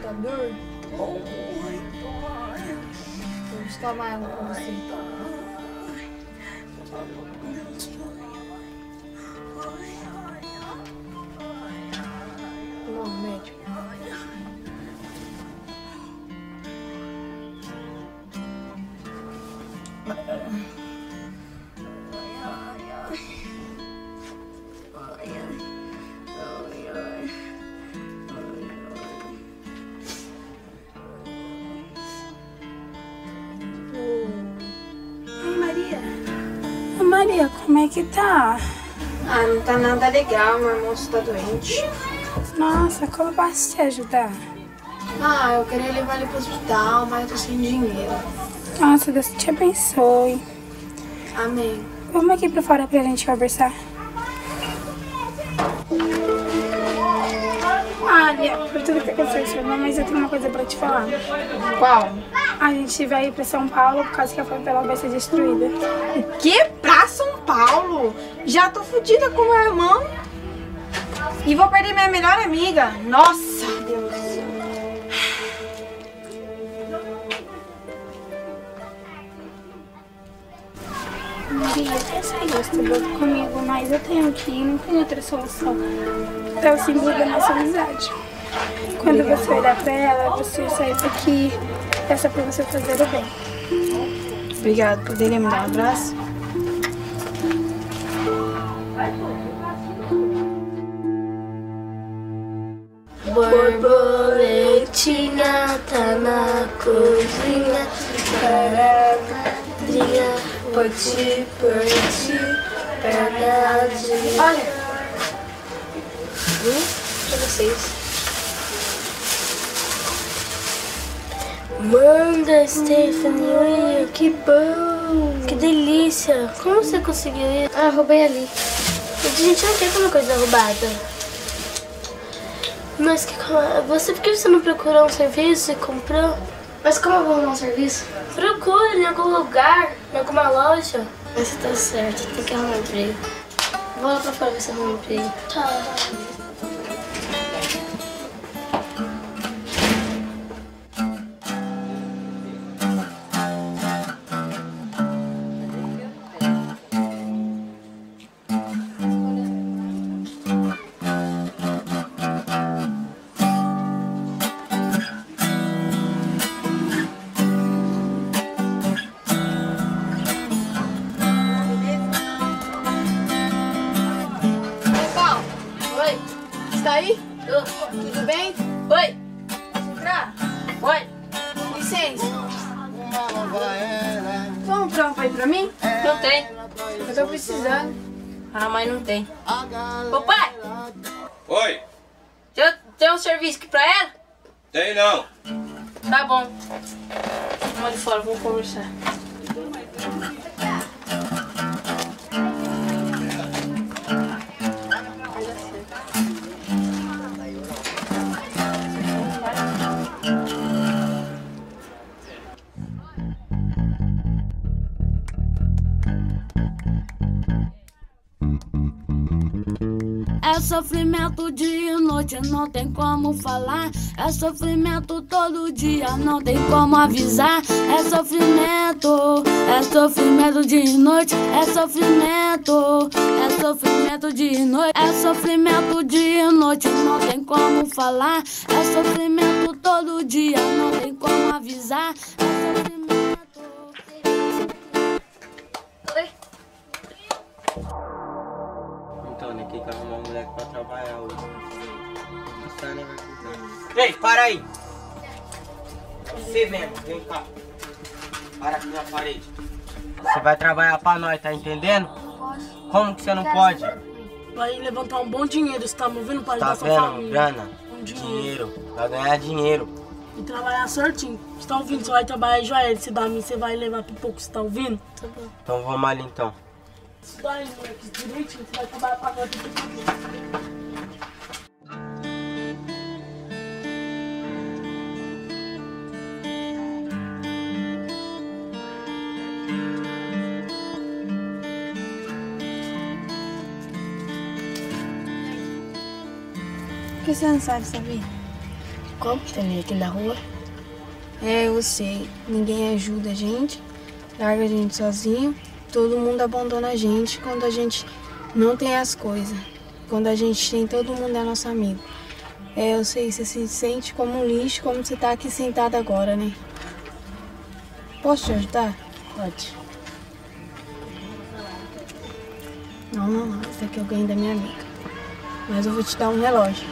computador. Vou tomar água pra você. Não, médico. Maria, como é que tá? Ah, não tá nada legal, meu irmão está doente. Nossa, como eu posso te ajudar? Ah, eu queria levar ele pro hospital, mas eu tô sem dinheiro. Nossa, Deus te abençoe. Amém. Vamos aqui pra fora pra gente conversar. Olha, por tudo que aconteceu, seu irmão, mas eu tenho uma coisa pra te falar. Qual? A gente vai ir pra São Paulo por causa que a favela vai ser destruída. O quê? Pra São Paulo? Já tô fodida com meu irmão. E vou perder minha melhor amiga. Nossa, Deus. Maria, eu sei que você volta comigo, mas eu tenho que ir, não tem outra solução. É o símbolo da nossa amizade. Quando você olhar pra ela, você sair daqui, peça pra você fazer o bem. Obrigada. Poderia me dar um abraço? Borboletinha tá na cozinha, paradinha, poti, paradinha. Olha, pra vocês. Manda, Stephanie, que bom, que delícia. Como você conseguiu isso? Ah, roubei ali. A gente não quer comer coisa roubada. Mas por que você não procurou um serviço e comprou? Mas como eu vou arrumar um serviço? Procura em algum lugar, em alguma loja. Mas você tá certo, tem que arrumar um emprego. Vou lá pra fora ver se arruma um emprego. Tchau. Está aí? Tudo bem? Oi! Posso entrar? Oi! Licença. Vamos comprar um pai pra mim? Não tem. Eu tô precisando. Ah, mas não tem. Ô pai! Oi, Tem um serviço aqui pra ela? tem não. Tá bom. Vamos ali fora, vamos conversar. É sofrimento dia e noite, não tem como falar. É sofrimento todo dia, não tem como avisar. É sofrimento dia e noite. É sofrimento dia e noite. É sofrimento dia e noite, não tem como falar. É sofrimento todo dia, não tem como avisar. É sofrimento. Então, né? Tem que arrumar um moleque pra trabalhar hoje. Ei, para aí! Você mesmo, vem cá. Para aqui na parede. Você vai trabalhar pra nós, tá entendendo? Como que você não pode? Vai levantar um bom dinheiro, você tá movendo para Tá ajudar sua vendo? família. Grana, Um dinheiro. Vai ganhar dinheiro. E trabalhar certinho. Você tá ouvindo? Você vai trabalhar em Joel, se dá a mim, você vai levar pipoco, você tá ouvindo? Tá bom. Então vamos ali então. Isso daí, moleque, direitinho, você vai trabalhar pra nós. Por que você não sabe, sabia? como também aqui na rua. É, eu sei. Ninguém ajuda a gente, larga a gente sozinho. Todo mundo abandona a gente quando a gente não tem as coisas. Quando a gente tem, todo mundo é nosso amigo. É, eu sei, você se sente como um lixo, como você tá aqui sentado agora, né? Posso te ajudar? Pode. Não. Esse aqui eu ganhei da minha amiga. Mas eu vou te dar um relógio.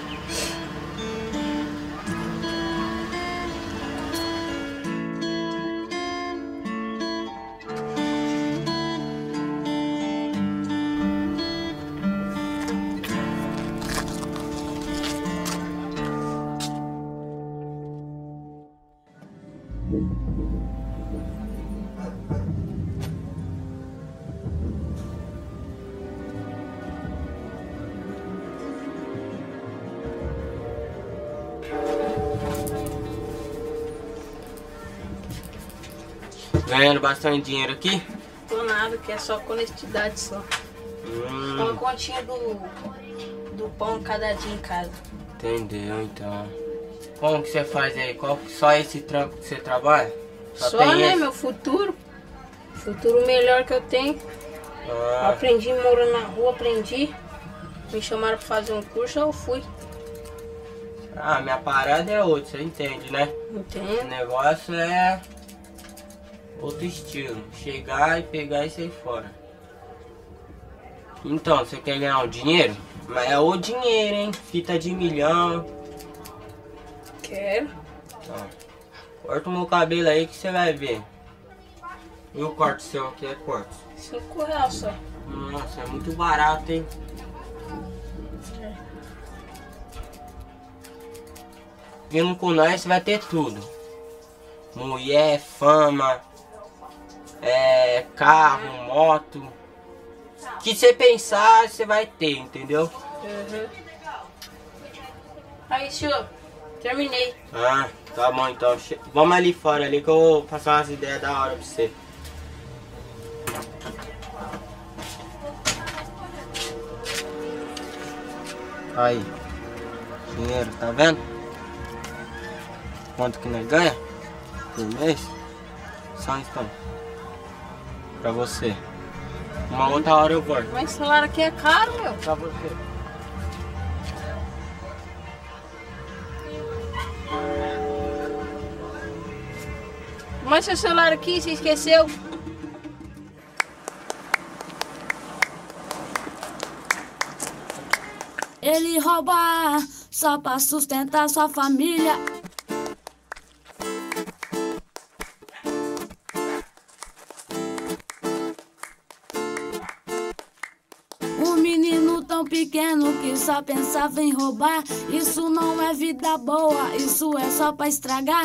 Ganhando bastante dinheiro aqui? Tô nada, que é só com honestidade só. Uma continha do pão cada dia em casa. Entendeu, então. Como que você faz aí? Só esse trampo que você trabalha? Só né, meu futuro. Futuro melhor que eu tenho. Aprendi morando na rua, aprendi. Me chamaram pra fazer um curso, eu fui. Minha parada é outra, você entende, né? Entendo. O negócio é outro estilo. Chegar e pegar e sair fora. Então, você quer ganhar um dinheiro? Mas é o dinheiro, hein? Fita de milhão. Quero. Corta o meu cabelo aí que você vai ver. E o corte seu aqui é quanto? R$5 só. Nossa, é muito barato, hein? Vindo com nós você vai ter tudo. Mulher, fama, carro, moto. O que você pensar, você vai ter, entendeu? Aí, senhor, terminei. Tá bom então. Vamos ali fora ali que eu vou passar umas ideias da hora pra você. Aí. Dinheiro, tá vendo? Quanto que nós ganha por mês? Só um instante. Pra você. Uma outra hora eu volto. Mas esse celular aqui é caro, meu. Pra você. Mas seu celular aqui, você esqueceu? Ele rouba só pra sustentar sua família. Um menino tão pequeno que só pensava em roubar. Isso não é vida boa, isso é só pra estragar.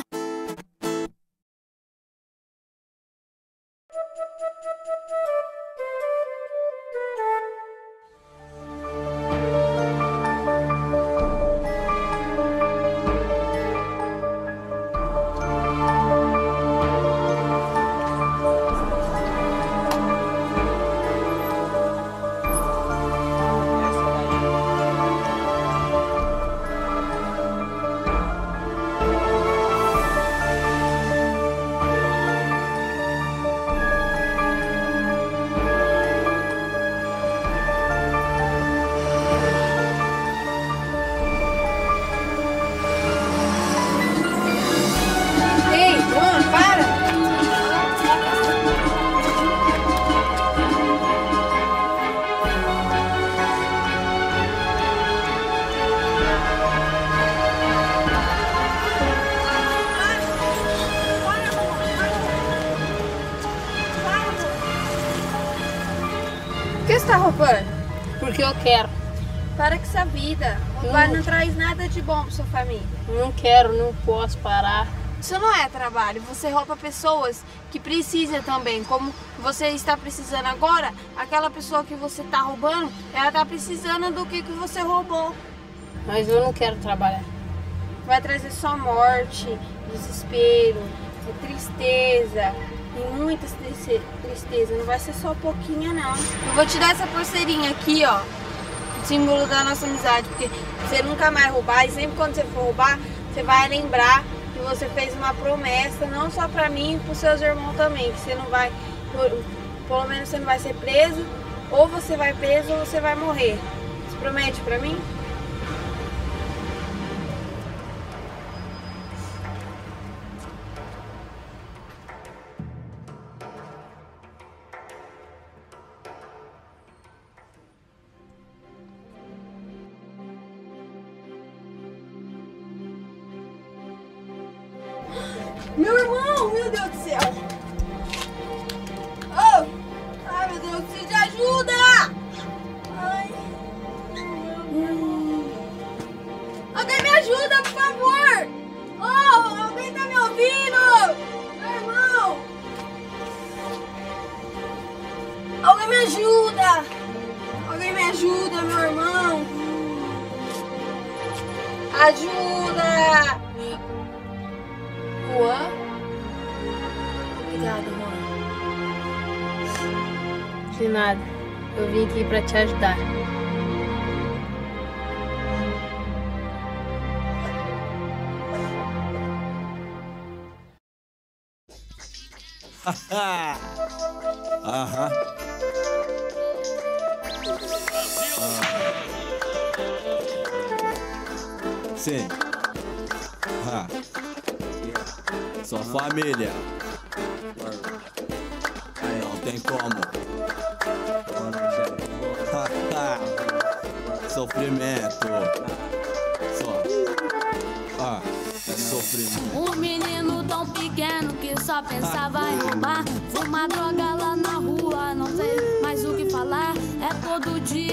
Por que você tá roubando? Porque eu quero. Para com essa vida. Roubar não traz nada de bom pra sua família. Não quero, não posso parar. Isso não é trabalho. Você rouba pessoas que precisam também. Como você está precisando agora, aquela pessoa que você tá roubando, ela tá precisando do que você roubou. Mas eu não quero trabalhar. Vai trazer só morte, desespero, tristeza. E muita tristeza. Não vai ser só pouquinha, não. Eu vou te dar essa pulseirinha aqui, ó. Símbolo da nossa amizade. Porque você nunca mais roubar. E sempre quando você for roubar, você vai lembrar que você fez uma promessa, não só pra mim, pros seus irmãos também, que você não vai, pelo menos você não vai ser preso, ou você vai preso ou você vai morrer. Você promete pra mim? Meu irmão, meu Deus do céu! Oh! Ai, meu Deus, preciso de ajuda! Ai! Alguém me ajuda, por favor! Oh, alguém tá me ouvindo? Meu irmão! Alguém me ajuda! Alguém me ajuda, meu irmão! Ajuda! Juan? Obrigada, Juan. De nada. Eu vim aqui pra te ajudar. Aham. Sim. Sua família. Não tem como. Sofrimento. Só. Sofrimento. Um menino tão pequeno que só pensava em roubar. Fuma droga lá na rua, não sei mais o que falar. É todo dia.